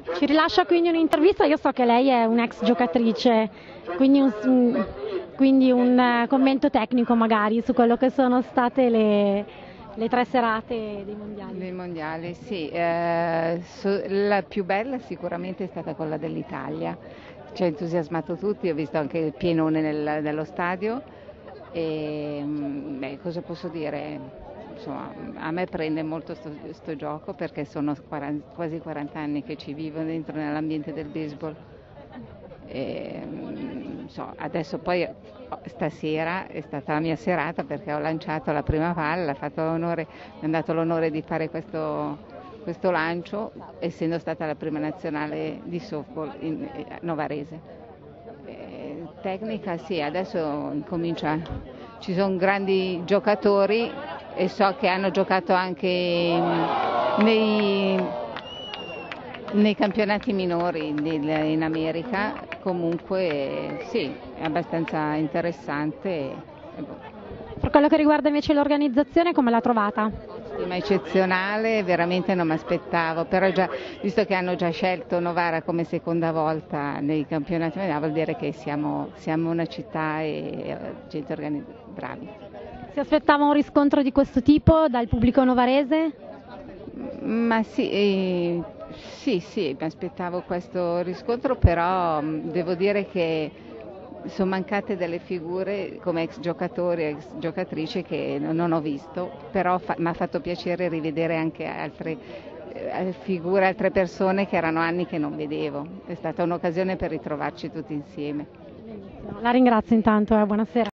Ci rilascia quindi un'intervista, io so che lei è un'ex giocatrice, quindi un commento tecnico magari su quello che sono state le 3 serate dei mondiali. Dei mondiali, sì, la più bella sicuramente è stata quella dell'Italia, ci ha entusiasmato tutti, ho visto anche il pienone nello stadio e beh, cosa posso dire? Insomma, a me prende molto sto gioco perché sono quasi 40 anni che ci vivo dentro nell'ambiente del baseball. Adesso poi stasera è stata la mia serata perché ho lanciato la prima palla, mi è dato l'onore di fare questo lancio, essendo stata la prima nazionale di softball novarese. Tecnica sì, adesso ci sono grandi giocatori e so che hanno giocato anche nei, nei campionati minori in America, comunque sì, è abbastanza interessante. Per quello che riguarda invece l'organizzazione, come l'ha trovata? Ma eccezionale, veramente non mi aspettavo, però già, visto che hanno già scelto Novara come seconda volta nei campionati mondiali, vuol dire che siamo una città e gente bravi. Si aspettava un riscontro di questo tipo dal pubblico novarese? Ma sì, sì, mi aspettavo questo riscontro, però devo dire che sono mancate delle figure come ex giocatori e ex giocatrici che non ho visto, però mi ha fatto piacere rivedere anche altre figure, altre persone che erano anni che non vedevo. È stata un'occasione per ritrovarci tutti insieme. La ringrazio intanto, buonasera.